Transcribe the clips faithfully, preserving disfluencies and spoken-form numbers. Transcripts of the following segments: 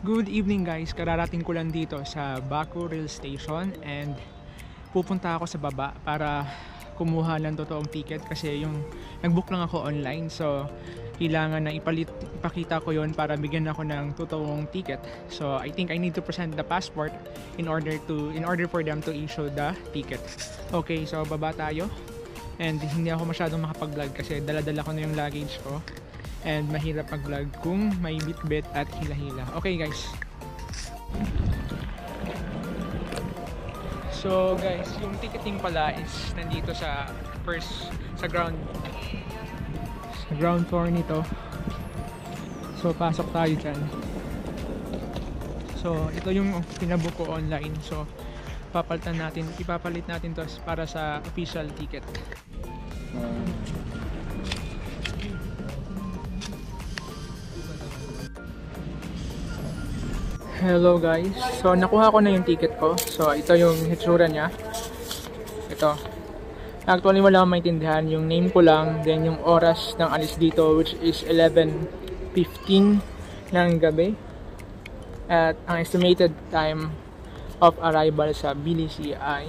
Good evening guys, kararating ko lang dito sa Baku Rail Station and pupunta ako sa baba para kumuha ng totoong ticket kasi yung nagbook lang ako online, so kailangan na ipalit, ipakita ko yon para bigyan ako ng totoong ticket. So I think I need to present the passport in order to in order for them to issue the ticket. Okay, so baba tayo and hindi ako masyadong makapag-vlog kasi dala-dala ko na yung luggage ko. And mahirap mag-vlog kung may bit-bit at hila-hila. Okay guys. So guys, yung ticketing pala is nandito sa first, sa ground sa ground floor nito. So pasok tayo dyan. So ito yung pinabook ko online. So papalitan natin, ipapalit natin to para sa official ticket. Um, Hello guys, so nakuha ko na yung ticket ko. So ito yung hitsura niya. Ito. Actually wala akong maintindihan. Yung name ko lang, then yung oras ng alis dito which is eleven fifteen ng gabi. At ang estimated time of arrival sa Tbilisi ay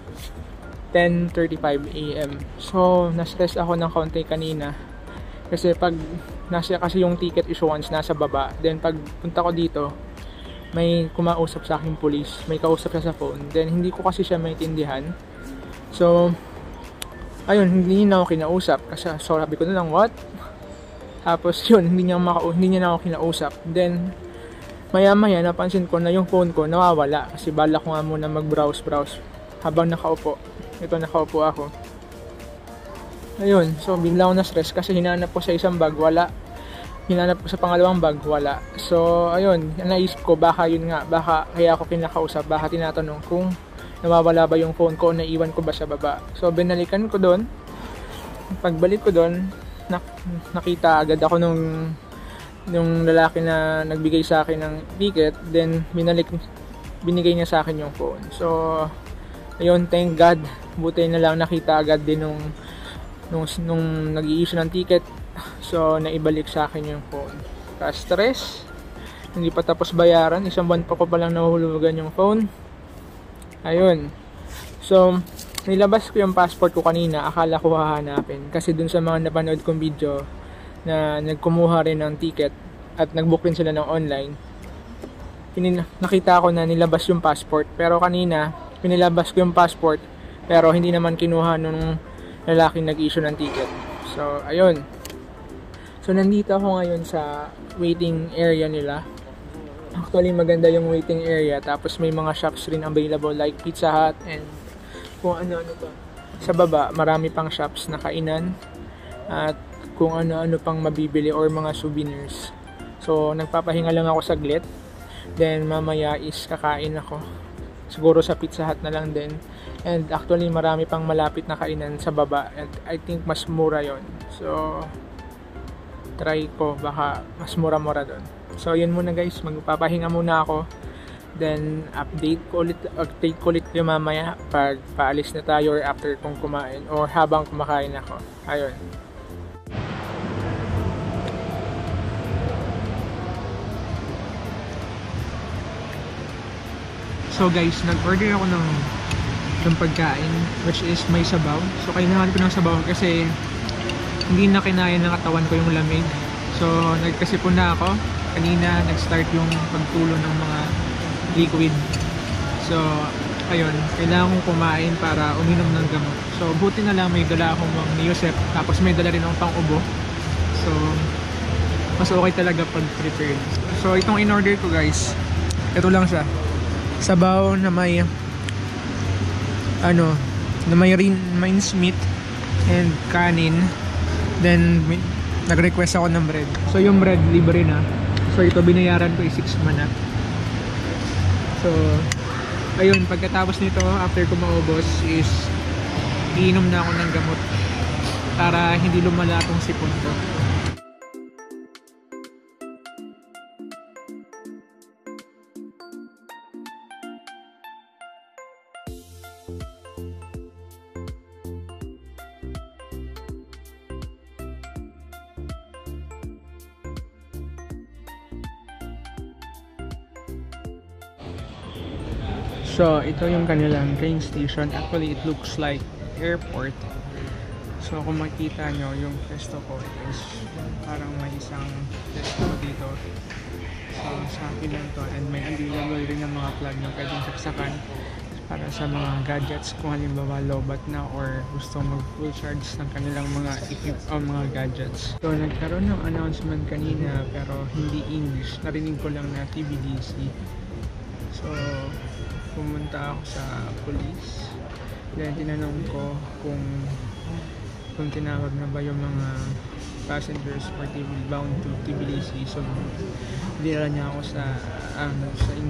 ten thirty-five A M So na-stress ako ng konti kanina. Kasi pag nasa kasi yung ticket issuance nasa baba, then pag punta ko dito may kumausap sa aking police, may kausap siya sa phone, then hindi ko kasi siya maintindihan. So ayun, hindi niya na ako kinausap kasi so sabi ko na lang what? Tapos yun, hindi niya, maka, hindi niya na ako kinausap. Then maya maya napansin ko na yung phone ko nawawala kasi bala ko nga muna mag browse browse habang nakaupo. Ito nakaupo ako. Ayun, so bigla ako na stress kasi hinanap ko sa isang bag, wala. Hinanap ko sa pangalawang bag, wala. So ayun, naisip ko baka yun nga, baka kaya ako kinakausap, baka tinatanong kung nawawala ba yung phone ko, naiwan ko ba sa baba. So binalikan ko doon. Pagbalik ko doon, nak nakita agad ako nung nung lalaki na nagbigay sa akin ng ticket, then binalik binigay niya sa akin yung phone. So ayun, thank God, buti na lang nakita agad din nung nung, nung nag-i-issue ng ticket. So naibalik sa akin yung phone. Ka-stress, hindi pa tapos bayaran, isang buwan pa ko palang nahuhulugan yung phone. Ayun. So nilabas ko yung passport ko kanina, akala ko hahanapin kasi dun sa mga napanood kong video na nagkumuha rin ng ticket at nagbook rin sila ng online, Pinin nakita ko na nilabas yung passport, pero kanina pinilabas ko yung passport pero hindi naman kinuha nung lalaking nag-issue ng ticket. So ayun. So nandito ako ngayon sa waiting area nila. Actually maganda yung waiting area, tapos may mga shops rin available like Pizza Hut and kung ano-ano pa. Sa baba marami pang shops na kainan at kung ano-ano pang mabibili or mga souvenirs. So nagpapahinga lang ako saglit, then mamaya is kakain ako. Siguro sa Pizza Hut na lang din. And actually marami pang malapit na kainan sa baba and I think mas mura yon. So try ko, baka mas mura-mura doon. So yun muna guys, magpapahinga muna ako. Then update ko ulit, update ko ulit yung mamaya pag paalis na tayo or after kong kumain or habang kumakain ako. Ayun. So guys, nag-order ako ng ng pagkain which is may sabaw. So kailangan ko ng sabaw kasi hindi na kinaya ng katawan ko yung lamig. So nagkasipon na ako. Kanina nag-start yung pagtulo ng mga liquid. So ayun, kailangan kong kumain para uminom ng gamot. So buti na lang may dala akong Niosep, tapos may dala rin akong pang-ubo. So mas okay talaga pag prepared. So itong in-order ko guys, ito lang siya. Sabaw na may ano, na may minced meat and kanin. Then nag-request ako ng bread. So yung bread libre na. So ito binayaran ko is six manat. So ayun, pagkatapos nito, after ko maubos is iinom na ako ng gamot para hindi lumala tong sipon ko. So, ito yung kanilang train station. Actually, it looks like airport. So, kung makita nyo, yung pwesto ko is parang may isang pwesto dito. So, sa akin lang to. And may available rin ng mga plug na pwedeng saksakan para sa mga gadgets kung halimbawa lobat na or gusto mag full charge ng kanilang mga equip o mga gadgets. So, nagkaroon ng announcement kanina pero hindi English. Narinig ko lang na Tbilisi. So, pumunta ako sa police. Then, tinanong ko kung kung tinawag na ba yung mga passengers for bound to Tbilisi. So, dinala niya ako sa um, sa in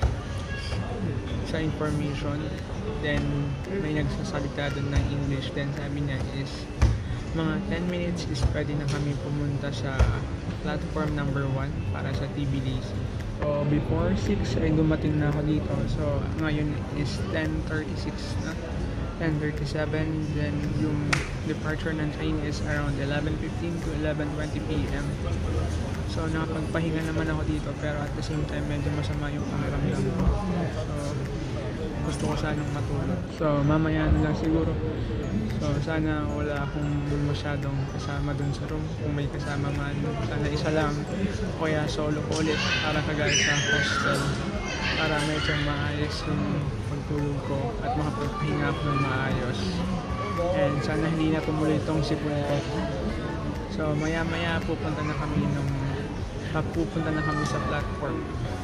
sa information. Then, may nagsasalita doon ng English. Then, sabi niya is mga ten minutes is pwede na kami pumunta sa platform number one para sa Tbilisi. So, before six ay dumating na ako dito. So, ngayon is ten thirty-six na. ten thirty-seven. Then, yung departure ng train is around eleven fifteen to eleven twenty p m So, nakapagpahinga naman ako dito pero at the same time medyo masama yung pakiramdam ko. So, gusto ko sanang matulog. So, mamaya na lang siguro. So, sana wala akong masyadong kasama dun sa room. Kung may kasama man, sana isa lang. O kaya solo ko ulit para kagaya sa hostel. Para medyo maayos yung pagtulog ko at makapagpahinga ako ng maayos. And sana hindi na tumuloy itong sipon ko. So, maya-maya pupunta na kami ng pupunta na kami sa platform.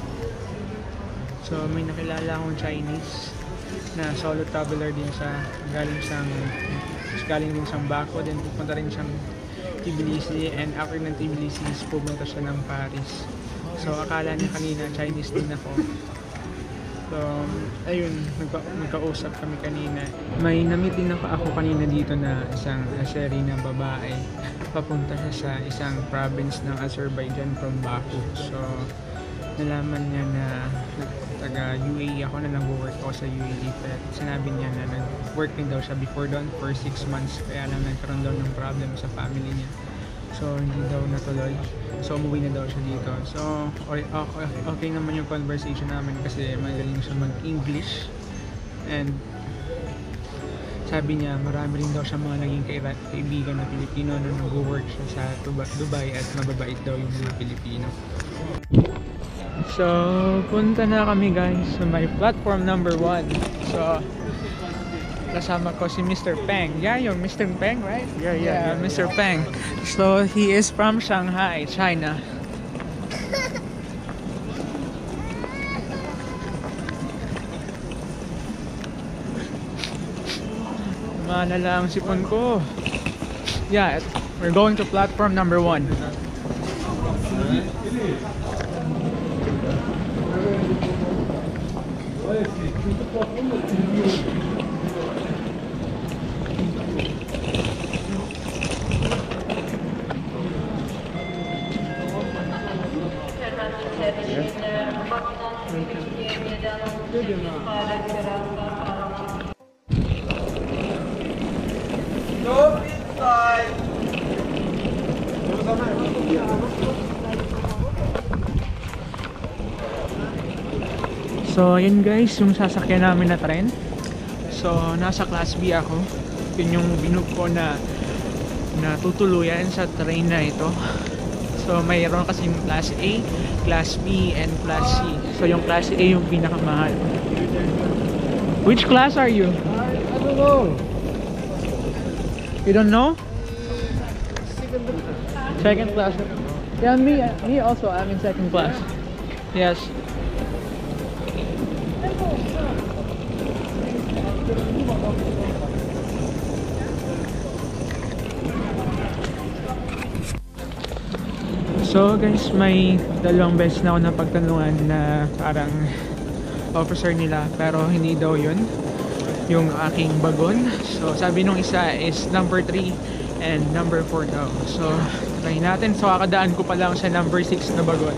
So, may nakilala akong Chinese na solo traveler din sa galing siyang galing din siyang Baku, then pupunta rin siyang Tbilisi, and after ng Tbilisi pupunta siya ng Paris. So, akala niya kanina Chinese din ako. So, ayun, nagka, nagkausap kami kanina. May na-meet din ako, ako kanina dito na isang Azeri na babae. Papunta siya sa isang province ng Azerbaijan from Baku. So, nalaman niya na taga U A E ako, na nag-work ako sa U A E. Pero sinabi niya na nag-work din daw siya before doon for six months. Kaya lang nagkaroon daw ng problem sa family niya. So, hindi daw natuloy. So, umuwi na daw siya dito. So, okay, okay, okay naman yung conversation namin kasi magaling siya mag-English. And sabi niya, marami rin daw siya mga naging kaibigan na Pilipino na nag-work siya sa Dubai at mababait daw yung mga Pilipino. So, punta na kami guys sa my platform number one. So, kasama ko si Mister Peng. Yeah, yung Mister Peng, right? Yeah, yeah, yeah, yeah. Mister Peng. So, he is from Shanghai, China. Mana lang sipon ko. Yeah, we're going to platform number one. So, ayun guys, yung sasakyan namin na tren. So, nasa class B ako. Yun yung binook ko na natutuluyan sa train na ito. So, mayroon kasing class A, class B, and class C. So, yung class A yung pinakamahal. Which class are you? I, I don't know. You don't know? Second class. Yeah, me, me also. I'm in second class. Yes. So guys, may dalawang beses na ako napagtanungan na parang officer nila, pero hindi daw yun yung aking bagon. So sabi nung isa is number three and number four daw. So try natin. So kakadaan ko pa lang sa number six na bagon.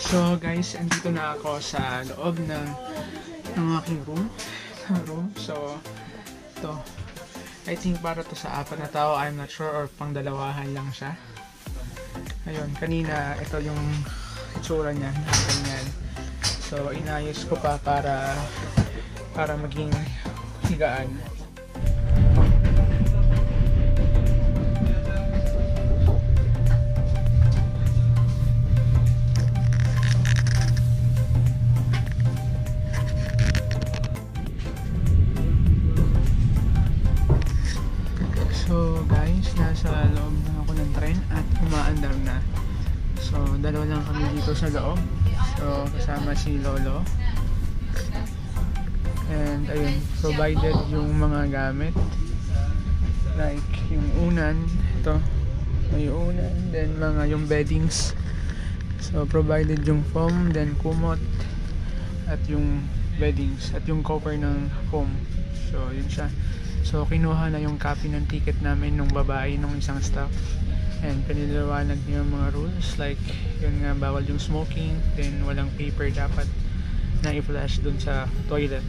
So guys, andito na ako sa loob ng, ng aking room. room. So, ito. I think para to sa apat na tao. I'm not sure, or pang dalawahan lang siya. Ayun, kanina ito yung itsura niya. Ganyan. So, inayos ko pa para para maging higaan. So guys, nasa loob na ako ng tren at umaandar na. So dalawa lang kami dito sa loob. So kasama si Lolo. And ayun, provided yung mga gamit. Like yung unan, ito. May unan, then mga yung beddings. So provided yung foam, then kumot, at yung beddings, at yung cover ng foam. So yun siya. So kinuha na yung copy ng ticket namin nung babae, nung isang staff. And piniliwanag niya yung mga rules, like yun nga, bawal yung smoking, then walang paper dapat na i-flash dun sa toilet.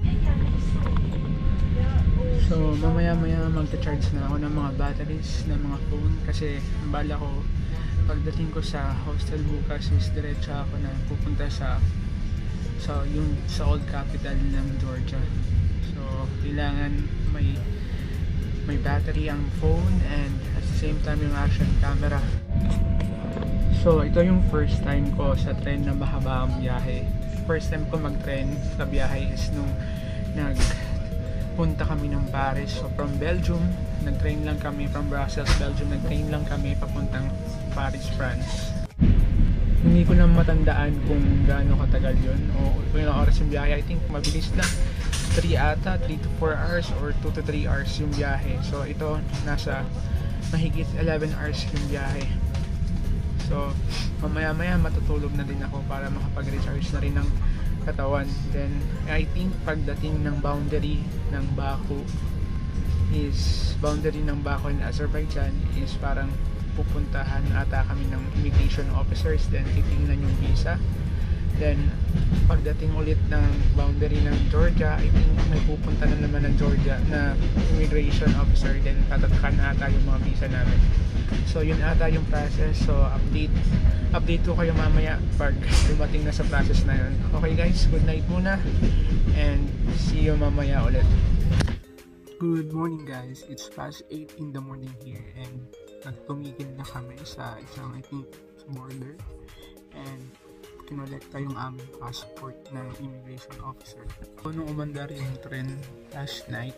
So mamaya maya magta-charge na ako ng mga batteries ng mga phone, kasi bala ko pagdating ko sa hostel bukas is diretsa ako na pupunta sa sa yung sa old capital ng Georgia. So kailangan may may battery ang phone, and at the same time yung action camera. So ito yung first time ko sa tren na mahaba ang biyahe. First time ko mag-tren sa biyahe is nung nagpunta kami ng Paris. So from Belgium, nag-train lang kami from Brussels, Belgium, nag-train lang kami papuntang Paris, France. Hindi ko na matandaan kung gaano katagal yun o kung ilang oras yung biyahe. I think mabilis lang, three ata, three to four hours or two to three hours yung biyahe. So ito, nasa mahigit eleven hours yung biyahe. So mamaya maya matutulog na din ako para makapag-recharge na rin ng katawan. Then I think pagdating ng boundary ng Baku is boundary ng Baku and Azerbaijan is parang pupuntahan ata kami ng immigration officers, then titingnan yung visa. Then pagdating ulit ng boundary ng Georgia, I think may pupunta na naman ng Georgia na immigration officer, then tatatakan ata yung mga visa namin. So yun ata yung process. So update update ko kayo mamaya pag dumating na sa process na yun. Okay guys, good night muna and see you mamaya ulit. Good morning guys, it's past eight in the morning here, and nagtumigil na kami sa isang, I think, border, and kinolekta yung aming passport ng immigration officer. So nung umandar yung tren last night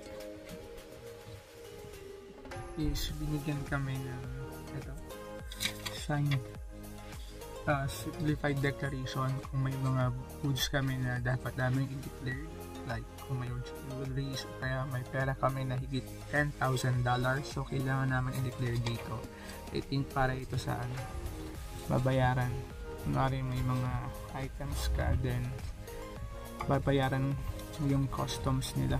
is binigyan kami ng ito, signed uh, simplified declaration kung may mga goods kami na dapat namin i-declare, like kung may jewelries o kaya may pera kami na higit ten thousand dollars, so kailangan namin i-declare dito. I think para ito sa ano, babayaran. Kunwari may mga items ka, then babayaran yung customs nila.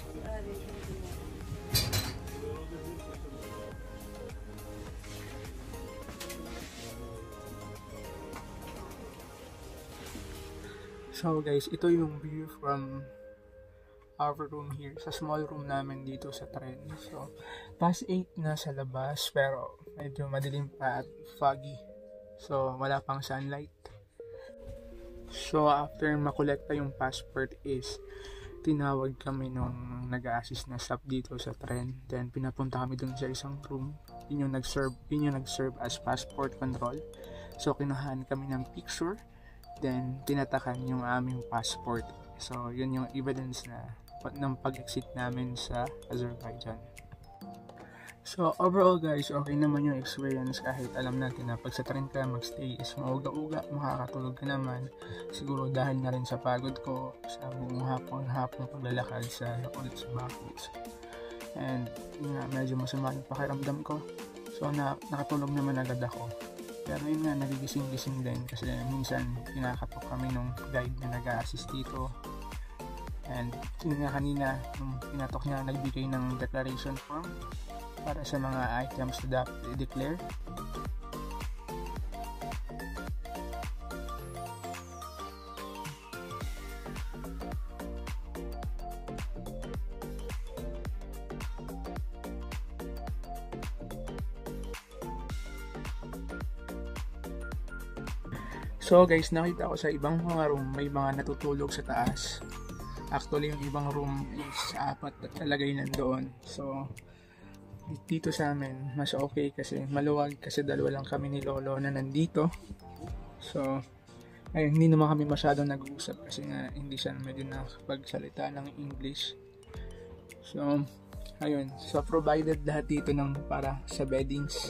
So guys, ito yung view from our room here, sa small room namin dito sa tren. So past eight na sa labas, pero medyo madilim pa at foggy, so wala pang sunlight. So after makolekta yung passport is tinawag kami nung nag-a-assist na staff dito sa tren, then pinapunta kami dun sa isang room. Yun yung nag-serve, yun yung nag-serve as passport control. So kinuhaan kami ng picture, then tinatakan yung aming passport. So yun yung evidence na ng pag-exit namin sa Azerbaijan. So overall guys, okay naman yung experience, kahit alam natin na pag sa tren ka magstay is mauga-uga, makakatulog ka naman. Siguro dahil na rin sa pagod ko sa buong hapon-hapon paglalakad sa ulit sa Baku. And yun nga, medyo masama yung pakiramdam ko. So na, nakatulog naman agad ako. Pero yun nga, nagigising-gising din kasi minsan kinakatok kami nung guide na nag-a-assist dito. And yun nga, kanina nung pinatok niya, nagbigay ng declaration form para sa mga items na dapat i-declare. So guys, nakita ko sa ibang mga room may mga natutulog sa taas. Actually yung ibang room is apat at talagay nandoon. So dito sa amin mas okay kasi maluwag, kasi dalawa lang kami ni Lolo na nandito. So ayun, hindi naman kami masyadong nag-uusap kasi nga hindi siya medyo nakapagsalita ng English. So ayun, so provided lahat dito ng para sa beddings.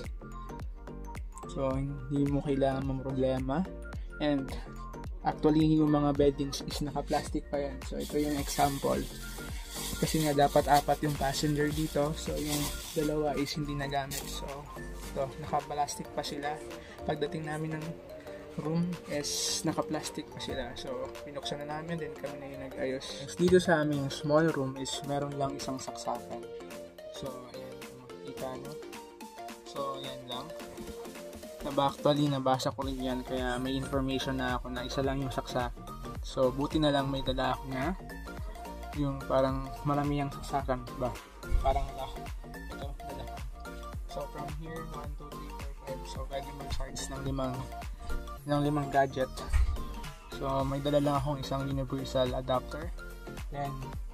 So hindi mo kailangan mamroblema. And actually yung mga beddings is naka-plastic pa yan. So ito yung example. Kasi nga dapat apat yung passenger dito. So yung dalawa is hindi nagamit. So ito, naka-plastic pa sila. Pagdating namin ng room is naka-plastic pa sila. So pinuksan na namin, then kami na yung nag-ayos. Dito sa aming small room is meron lang isang saksakan. So ayan, makikita nyo. So ayan lang. Naba, actually nabasa ko rin yan, kaya may information na ako na isa lang yung saksak. So buti na lang may dala ako na yung parang marami yung saksakan ba, parang wala ko ito, dala ko. So from here, one, two, three, four, five, so pwede mag-charge ng limang ng limang gadget. So may dala lang akong isang universal adapter. Then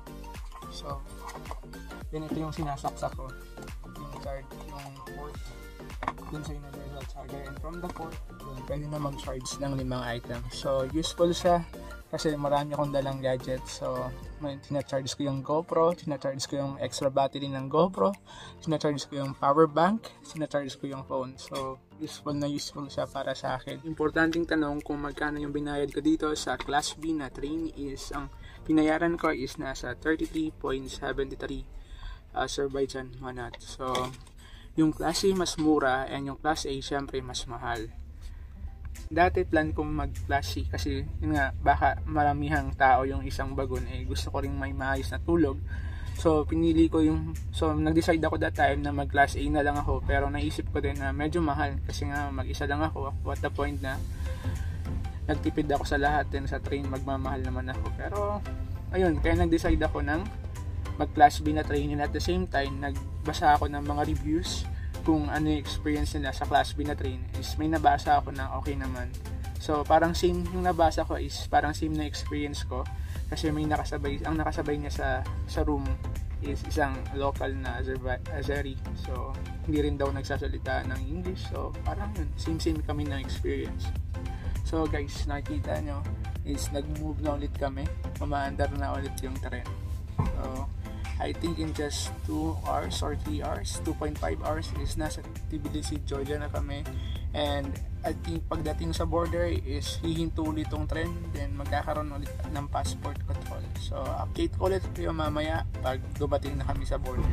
so then ito yung sinasaksak ko, yung charge, yung port dun sa universal charger, and from the port dun, pwede na mag-charge ng limang items. So useful siya kasi marami akong dalang gadgets. So may tina-charge ko yung GoPro, tina-charge ko yung extra battery ng GoPro, tina-charge ko yung power bank, tina-charge ko yung phone. So useful na useful siya para sa akin. Importanteng tanong kung magkano yung binayad ko dito sa Class B na train is, ang pinayaran ko is nasa thirty-three point seven three Azerbaijan manat. So yung Class A mas mura, and yung Class A syempre mas mahal. Dati plan kong mag Class C kasi yun nga, baka maramihang tao yung isang bagon, eh gusto ko rin may maayos na tulog. So pinili ko yung, so nag-decide ako that time na mag Class A na lang ako, pero naisip ko din na medyo mahal kasi nga mag-isa lang ako. What the point na nagtipid ako sa lahat, din sa train magmamahal naman ako. Pero ayun, kaya nag-decide ako ng mag Class B na train, and at the same time nagbasa ako ng mga reviews kung ano yung experience nila sa Class B na train. Is may nabasa ako na okay naman. So parang same yung nabasa ko, is parang same na experience ko kasi may nakasabay, ang nakasabay niya sa sa room is isang local na Azeri. So hindi rin daw nagsasalita ng English. So parang yun, same same kami ng experience. So guys, nakikita nyo is nag-move na ulit kami, umaandar na ulit yung tren. So I think in just two hours or three hours, two point five hours is nasa Tbilisi, Georgia na kami. And I think pagdating sa border is hihinto ulit tong tren, then magkakaroon ulit ng passport control. So update ko ulit kayo mamaya pag dumating na kami sa border.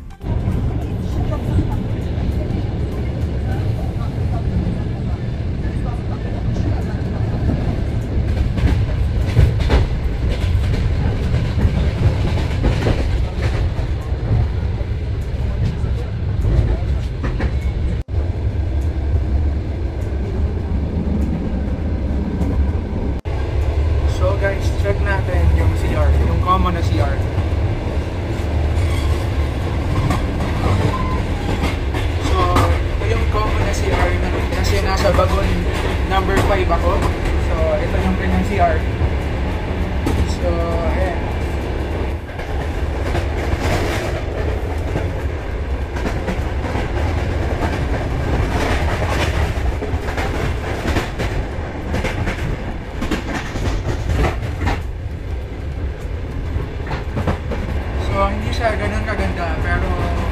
Check natin yung C R, yung common na C R. So, ito yung common na C R na, kasi nasa bagon number five ako. So, ito yung kanyang C R. So, ayan. Hindi siya ganun kaganda, pero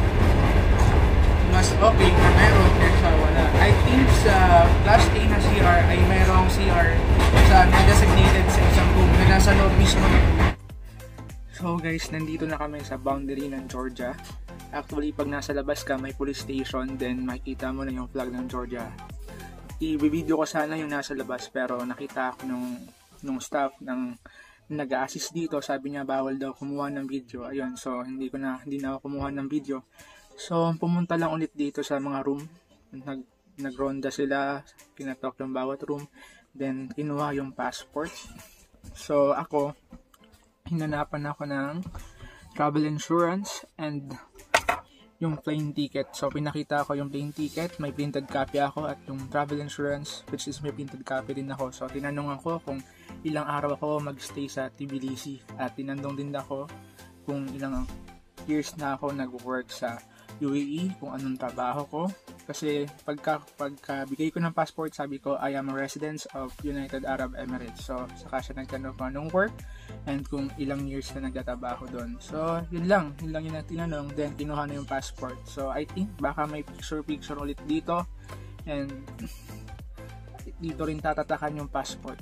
mas okay na meron kaysa wala. I think sa Class A na C R ay merong C R sa na-designated sa isang room na nasa loob mismo. So guys, nandito na kami sa boundary ng Georgia. Actually, pag nasa labas ka, may police station, then makikita mo na yung flag ng Georgia. I-video ko sana yung nasa labas, pero nakita ako nung, nung staff ng nag-a-assist dito, sabi niya bawal daw kumuha ng video. Ayun, so hindi ko na hindi na ako kumuha ng video. So pumunta lang ulit dito sa mga room. Nag nagronda sila, pinatok yung bawat room, then kinuha yung passport. So ako, hinanapan ako ng travel insurance, and yung plane ticket. So pinakita ko yung plane ticket, may printed copy ako, at yung travel insurance, which is may printed copy din ako. So tinanong ako kung ilang araw ako magstay sa Tbilisi, at tinanong din ako kung ilang years na ako nag-work sa U A E, kung anong trabaho ko. Kasi pagka, pagka bigay ko ng passport, sabi ko, I am a resident of United Arab Emirates. So, saka siya nagtanong ko anong work and kung ilang years na nagtatrabaho doon. So, yun lang. Yun lang yung tinanong. Then, kinuha na yung passport. So, I think baka may picture-picture ulit dito. And, dito rin tatatakan yung passport.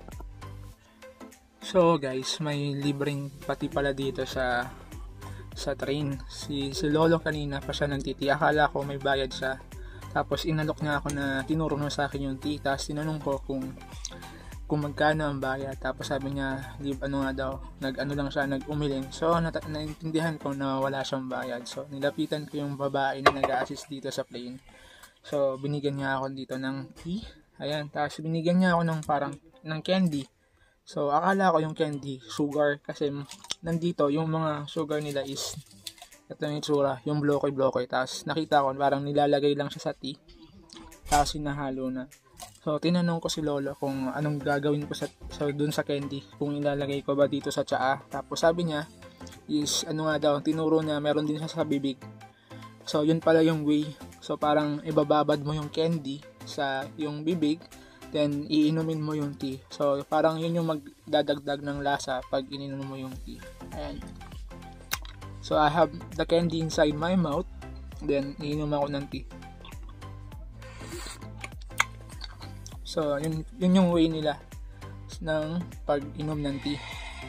So, guys, may libreng pati pala dito sa sa train. Si, si Lolo kanina pa siya ng titi. Akala ko may bayad siya. Tapos inalok niya ako na tinuro na sa akin yung tea. Tapos tinanong ko kung kung magkano ang bayad. Tapos sabi niya, di ano nga daw, nag-ano lang siya, nag-umiling. So, nat- naintindihan ko na wala siyang bayad. So, nilapitan ko yung babae na nag-assist dito sa plane. So, binigyan niya ako dito ng tea. Ayan. Tapos binigyan niya ako ng parang, ng candy. So, akala ko yung candy, sugar, kasi nandito, yung mga sugar nila is, ito yung itsura, yung blokoy-blokoy. Tapos, nakita ko, parang nilalagay lang siya sa tea. Tapos, hinahalo na. So, tinanong ko si Lolo kung anong gagawin ko sa, sa dun sa candy. Kung ilalagay ko ba dito sa tsaa. Tapos, sabi niya, is, ano nga daw, tinuro niya, meron din siya sa bibig. So, yun pala yung way. So, parang ibababad mo yung candy sa yung bibig. Then, iinumin mo yung tea. So, parang yun yung magdadagdag ng lasa pag ininom mo yung tea. Ayan. So, I have the candy inside my mouth. Then, iinom ako ng tea. So, yun, yun yung way nila ng pag-inom ng tea.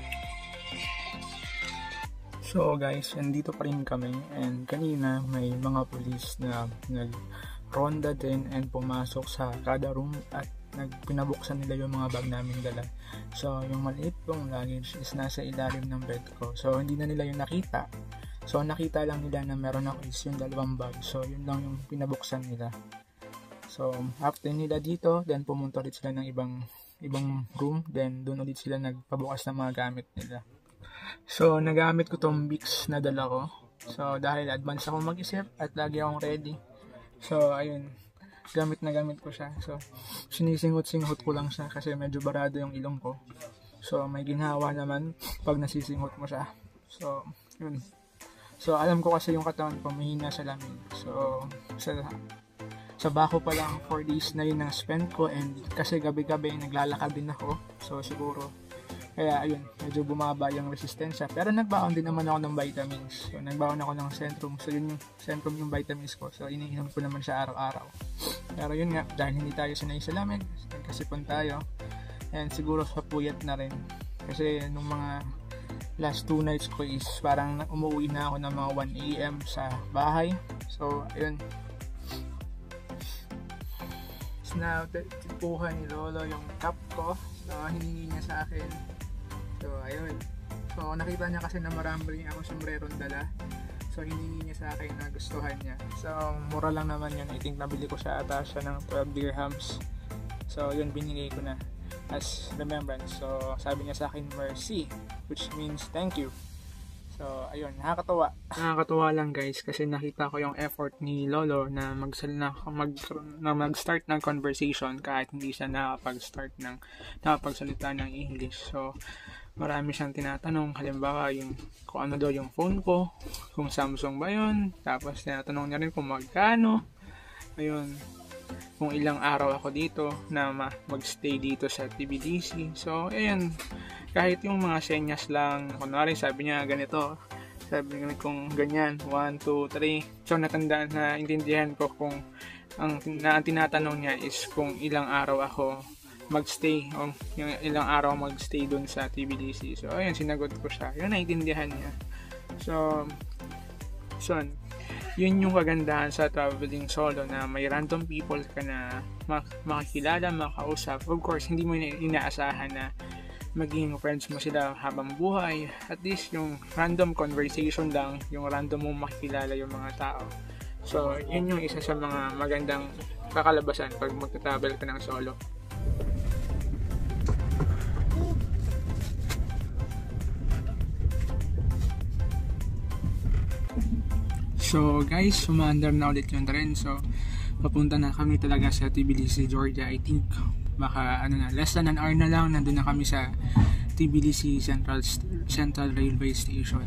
So, guys, andito pa rin kami. And kanina, may mga police na nag-ronda din and pumasok sa kada room at nagpinabuksan nila yung mga bag namin dala. So, yung maliit kong luggage is nasa ilalim ng bed ko. So, hindi na nila yung nakita. So, nakita lang nila na meron ako is yung dalawang bag. So, yun lang yung pinabuksan nila. So, after nila dito, then pumunta ulit sila ng ibang ibang room. Then, doon ulit sila nagpabukas ng mga gamit nila. So, nagamit ko tong Vicks na dala ko. So, dahil advance ako mag-isip at lagi akong ready. So, ayun. Gamit na gamit ko siya. So, sinisinghot-singhot ko lang siya kasi medyo barado yung ilong ko. So, may ginhawa naman pag nasisinghot mo siya. So, yun. So, alam ko kasi yung katawan ko mahina sa lamig. So, sa, sa Baku pa lang four days na yun ang spend ko, and kasi gabi-gabi naglalakad din ako. So, siguro, kaya ayun, medyo bumaba yung resistensya. Pero nagbaon din naman ako ng vitamins. So, nagbaon ako ng Centrum. So, yun yung Centrum yung vitamins ko. So, iniinom ko naman siya araw-araw. Pero yun nga, dahil hindi tayo sanay sa lamig, nagkasipon tayo. And siguro sa puyat na rin. Kasi nung mga last two nights ko is parang umuwi na ako ng mga one a m sa bahay. So, ayun. So, now, tipuhan ni Lolo yung cup ko. So, hiningi niya sa akin. So, ayun. So, nakita niya kasi na marami akong sombrerong dala. So, hiningi niya sa akin na gustuhan niya. So, mura lang naman yun. I think nabili ko siya ata siya ng twelve dirhams. So, yun, binigay ko na as remembrance. So, sabi niya sa akin, mercy, which means thank you. So, ayun, nakakatuwa. Nakakatuwa lang guys kasi nakita ko yung effort ni Lolo na mag na, mag na mag-start ng conversation kahit hindi siya nakapag-start ng nakapagsalita ng English. So, marami siyang tinatanong, halimbawa yung kung ano daw yung phone ko, kung Samsung ba yun, tapos tinatanong niya rin kung magkano, ayun, kung ilang araw ako dito na mag-stay dito sa Tbilisi. So, ayun, kahit yung mga senyas lang, kunwari sabi niya ganito, sabi niya kung ganyan, one, two, three, so natandaan na intindihan ko kung ang, na, ang tinatanong niya is kung ilang araw ako magstay, o yung ilang araw magstay dun sa Tbilisi. So, ayun, sinagot ko siya. Yun, naintindihan niya. So, so, yun yung kagandahan sa traveling solo na may random people ka na mak- makakilala, makausap. Of course, hindi mo ina- inaasahan na maging friends mo sila habang buhay. At least, yung random conversation lang, yung random mo makikilala yung mga tao. So, yun yung isa sa mga magandang kakalabasan pag magta-travel ka ng solo. So guys, sumaandar na ulit yung tren. So papunta na kami talaga sa Tbilisi, Georgia. I think baka ano na, less than an hour na lang nandun na kami sa Tbilisi Central Central Railway Station.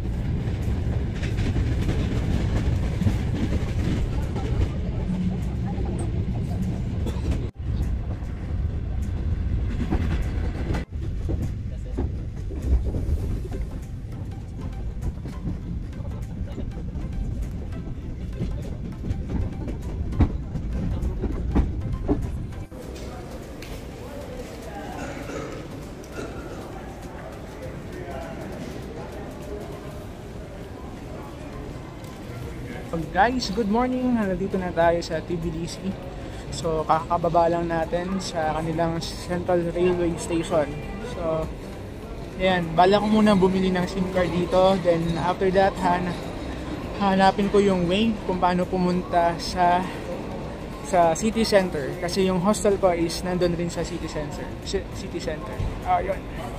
So guys, good morning! Nandito na tayo sa Tbilisi. So kakababa lang natin sa kanilang Central Railway Station. So ayan, bala ko muna bumili ng SIM card dito. Then after that, han hanapin ko yung way kung paano pumunta sa sa city center. Kasi yung hostel ko is nandun rin sa city center. City center. Ayun.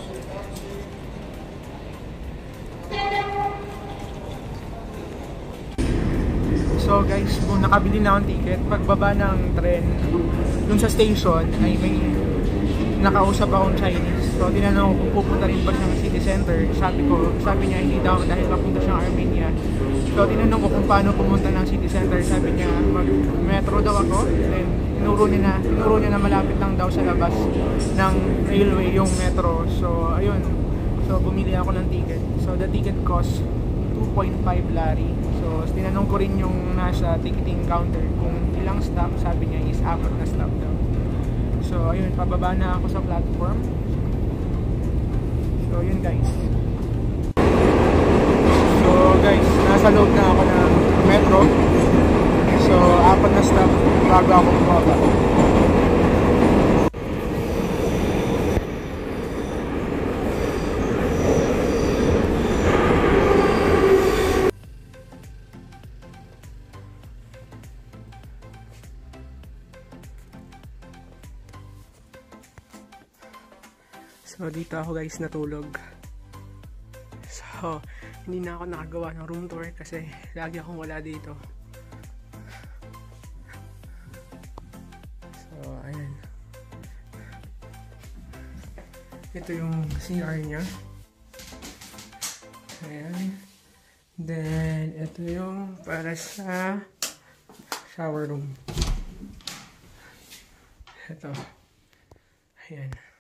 So guys, kung nakabili na akong ticket, pagbaba ng tren dun sa station ay may nakausap akong Chinese. So tinanong ko kung pupunta rin ba siyang city center. Sabi ko, sabi niya hindi daw dahil papunta siyang Armenia. So tinanong ko kung paano pumunta ng city center. Sabi niya mag-metro daw ako. Then tinuro niya na, tinuro niya na malapit lang daw sa labas ng railway yung metro. So ayun. So bumili ako ng ticket. So the ticket cost two point five lari. So, tinanong ko rin yung nasa ticketing counter kung ilang stop. Sabi niya is apat na stop daw. So, ayun, pababa na ako sa platform. So, yun guys. So, guys, nasa loob na ako ng metro. So, apat na stop bago ako bumaba. So dito ako guys natulog. So hindi na ako nakagawa ng room tour kasi lagi akong wala dito. So ayan. Ito yung C R niya. Ayan. Then ito yung para sa shower room. Ito. Ayan.